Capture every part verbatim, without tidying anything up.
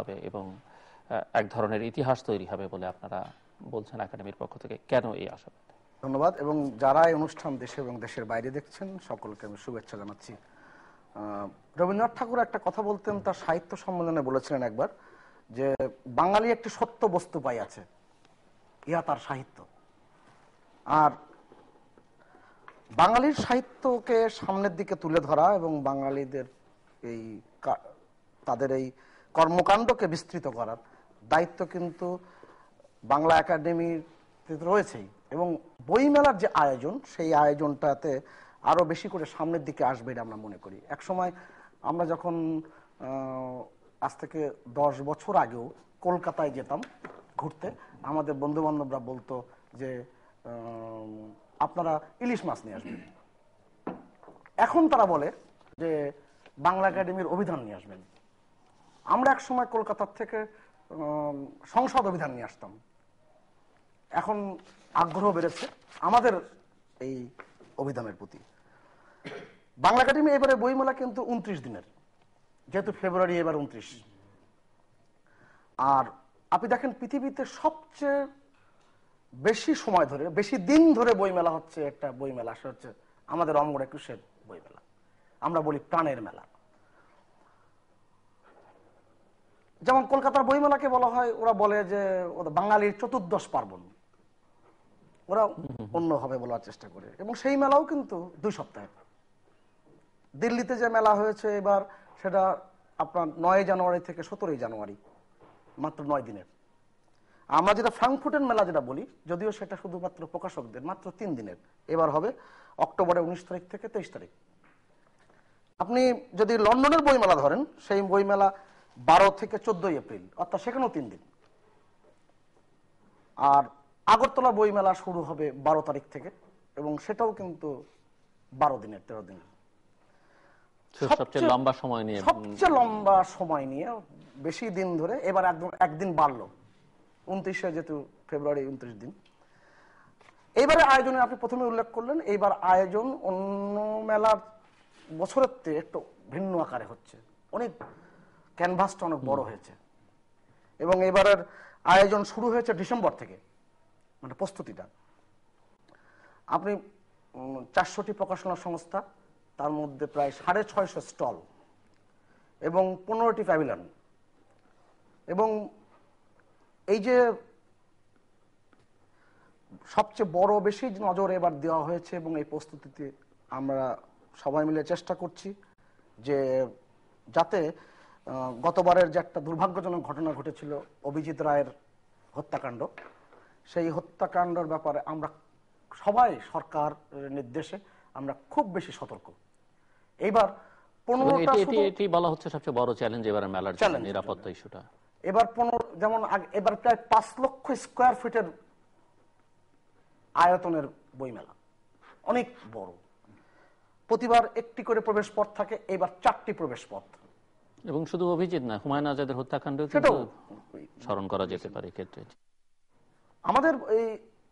হবে এবং এক ধরনের ইতিহাস তৈরি হবে বলে আপনারা বলছেন একাডেমির পক্ষ থেকে, কেন এই আশাবাদ? ধন্যবাদ। এবং যারা এই অনুষ্ঠান দেশে এবং দেশের বাইরে দেখছেন সকলকে আমি শুভেচ্ছা জানাচ্ছি। রবীন্দ্রনাথ ঠাকুর একটা কথা বলতেন, তার সাহিত্য সম্মেলনে বলেছিলেন একবার, যে বাঙালি একটি সত্য বস্তু পাইয়াছে, ইহা তার সাহিত্য। আর বাঙালির সাহিত্যকে সামনের দিকে তুলে ধরা এবং বাঙালিদের এই তাদের এই কর্মকাণ্ডকে বিস্তৃত করার দায়িত্ব কিন্তু বাংলা একাডেমির রয়েছেই। এবং বইমেলার যে আয়োজন, সেই আয়োজনটাতে আরো বেশি করে সামনের দিকে আসবে এটা আমরা মনে করি। একসময় আমরা যখন আজ থেকে দশ বছর আগেও কলকাতায় যেতাম ঘুরতে, আমাদের বন্ধু বান্ধবরা বলতো যে আপনারা ইলিশ মাছ নিয়ে আসবেন। এখন তারা বলে যে বাংলা একাডেমির অভিধান নিয়ে আসবেন। আমরা এক সময় কলকাতার থেকে সংসদ অভিধান নিয়ে আসতাম। এখন আগ্রহ বেড়েছে আমাদের এই অভিধানের প্রতি। বাংলা একাডেমি এবারে বইমেলা কিন্তু উনত্রিশ দিনের, যেহেতু ফেব্রুয়ারি এবার উনত্রিশ। আর আপনি দেখেন পৃথিবীতে সবচেয়ে বেশি সময় ধরে, বেশি দিন ধরে বইমেলা হচ্ছে একটা বইমেলা, সেটা হচ্ছে আমাদের অমর একুশের বইমেলা। আমরা বলি প্রাণের মেলা। যেমন কলকাতার বইমেলাকে বলা হয়, ওরা বলে যে বাঙালির চতুর্দশ পার্বণ, ওরা অন্যভাবে বলার চেষ্টা করে। এবং সেই মেলাও কিন্তু দুই সপ্তাহে। দিল্লিতে যে মেলা হয়েছে এবার, সেটা আপনার নয় জানুয়ারি থেকে সতেরোই জানুয়ারি, মাত্র নয় দিনের। আমরা যেটা ফ্রাঙ্কফুর্টের মেলা যেটা বলি, যদিও সেটা শুধুমাত্র প্রকাশকদের, মাত্র তিন দিনের। এবার হবে অক্টোবরের উনিশ তারিখ থেকে তেইশ তারিখ। আপনি যদি লন্ডনের বইমেলা ধরেন, সেই বইমেলা বারো থেকে চোদ্দই এপ্রিল, অর্থাৎ সেখানেও তিন দিন। আর আগরতলা বইমেলা শুরু হবে বারো তারিখ থেকে, এবং সেটাও কিন্তু বারো দিনের, তেরো দিনের। সবচেয়ে লম্বা সময় নিয়ে, সবচেয়ে লম্বা সময় নিয়ে, বেশি দিন ধরে। এবার একদম একদিন বাড়লো, উনত্রিশে যেহেতু ফেব্রুয়ারি উনত্রিশ দিন। এইবারে আয়োজনে আপনি প্রথমে উল্লেখ করলেন, এইবার আয়োজন অন্য মেলার বছরের থেকে একটু ভিন্ন আকারে হচ্ছে। অনেক ক্যানভাসটা অনেক বড় হয়েছে। এবং এবারের আয়োজন শুরু হয়েছে ডিসেম্বর থেকে, মানে প্রস্তুতিটা। আপনি চারশোটি প্রকাশনা সংস্থা, তার মধ্যে প্রায় সাড়ে ছয়শো স্টল এবং পনেরোটি প্যাভিলিয়ন। এবং এই যে সবচেয়ে বড় বেশি নজর এবার দেওয়া হয়েছে, এবং এই প্রস্তুতিতে আমরা সবাই মিলে চেষ্টা করছি যে যাতে গতবারের যে একটা দুর্ভাগ্যজনক ঘটনা ঘটেছিল, অভিজিৎ রায়ের হত্যাকাণ্ড, সেই হত্যাকাণ্ডের ব্যাপারে আমরা সবাই সরকার নির্দেশে আমরা খুব বেশি সতর্ক। এইবার পনেরোটা বলা হচ্ছে সবচেয়ে বড় চ্যালেঞ্জ এবার মেলার নিরাপত্তা ইস্যুটা। এবার পনেরো যেমন এবার প্রায় পাঁচ লক্ষ স্কোয়ার ফিটের আয়তনের বইমেলা, অনেক বড়। প্রতিবার একটি করে প্রবেশ পথ থাকে, এবার চারটি প্রবেশ পথ। এবং শুধু অভিজিৎ না, হুমায়ুন আজাদের হত্যাকাণ্ড স্মরণ করা যেতে পারে ক্ষেত্রে। আমাদের এই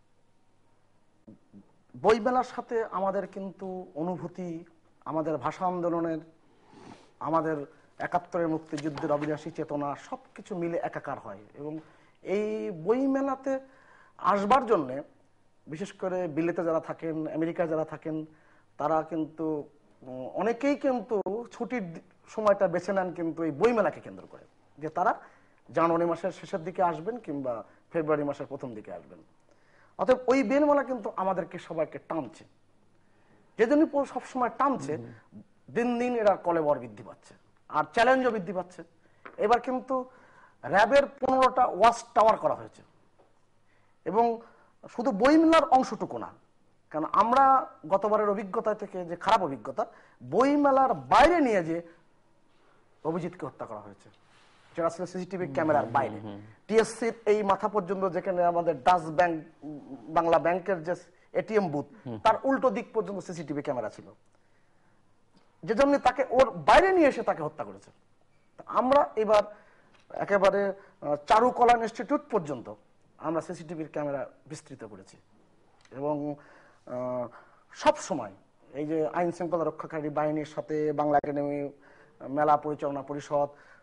বইমেলার সাথে আমাদের কিন্তু অনুভূতি, আমাদের ভাষা আন্দোলনের, আমাদের একাত্তরের মুক্তিযুদ্ধের অবিনাশী চেতনা, সবকিছু মিলে একাকার হয়। এবং এই বইমেলাতে আসবার জন্যে বিশেষ করে বিলেতে যারা থাকেন, আমেরিকায় যারা থাকেন, তারা কিন্তু অনেকেই কিন্তু ছুটির সময়টা বেছে নেন কিন্তু এই বইমেলাকে কেন্দ্র করে, যে তারা জানুয়ারি মাসের শেষের দিকে আসবেন কিংবা ফেব্রুয়ারি মাসের প্রথম দিকে আসবেন। অতএব ওই বইমেলা কিন্তু আমাদেরকে সবাইকে টানছে। যেজন্য সবসময় টানছে, দিন দিন এরা কলেবর বৃদ্ধি পাচ্ছে আর চ্যালেঞ্জও বৃদ্ধি পাচ্ছে। এবার কিন্তু র্যাবের পনেরোটা ওয়াচ টাওয়ার করা হয়েছে। এবং শুধু বইমেলার অংশটুকু না, কারণ আমরা গতবারের অভিজ্ঞতা থেকে যে খারাপ অভিজ্ঞতা, বইমেলার বাইরে নিয়ে যে অভিজিৎকে হত্যা করা হয়েছে, যেটা ছিল সিসিটিভি ক্যামেরার বাইরে। টিএসসির এই মাথা পর্যন্ত, যেখানে আমাদের ডাচ ব্যাংক, বাংলা ব্যাংকের যে এটিএম বুথ, তার উল্টো দিক পর্যন্ত সিসিটিভি ক্যামেরা ছিল, যে জন্য তাকে ওর বাইরে নিয়ে এসে তাকে হত্যা করেছে। আমরা এবার একেবারে চারুকলা ইনস্টিটিউট পর্যন্ত আমরা সিসিটিভির ক্যামেরা বিস্তৃত করেছি। এবং সব সময় এই যে আইন শৃঙ্খলা রক্ষাকারী বাহিনীর সাথে বাংলা একাডেমি, মেলা পরিচালনা পরিষদ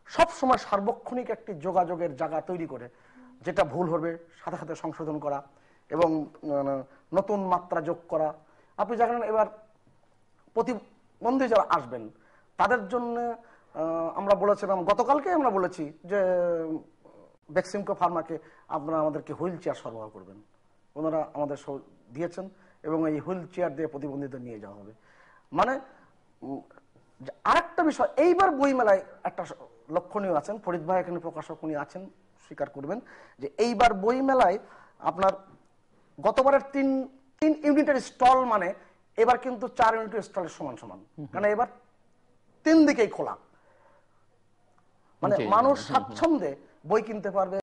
সব সময় সার্বক্ষণিক একটি যোগাযোগের জায়গা তৈরি করে, যেটা ভুল হবে সাথে সাথে সংশোধন করা এবং নতুন মাত্রা যোগ করা। আপনি জানেন এবার প্রতিবন্ধী যারা আসবেন তাদের জন্য আমরা বলেছিলাম, গতকালকে আমরা বলেছি যে বেক্সিমকো ফার্মাকে আপনারা আমাদেরকে হুইল চেয়ার সরবরাহ করবেন। ওনারা আমাদের দিয়েছেন এবং এই হুইল চেয়ার দিয়ে প্রতিবন্ধীদের নিয়ে যাওয়া হবে। মানে আরেকটা বিষয়, এইবার বইমেলায় একটা লক্ষণীয় আছেন, ফরিদ ভাই এখানে প্রকাশক উনি আছেন, স্বীকার করবেন যে এইবার বইমেলায় আপনার গতবারের তিন তিন ইউনিটের স্টল মানে এবার কিন্তু চার ইউনিটের স্টলের সমান সমান, কারণ এবার তিন দিকেই খোলা, মানে মানুষ স্বাচ্ছন্দ্যে বই কিনতে পারবে।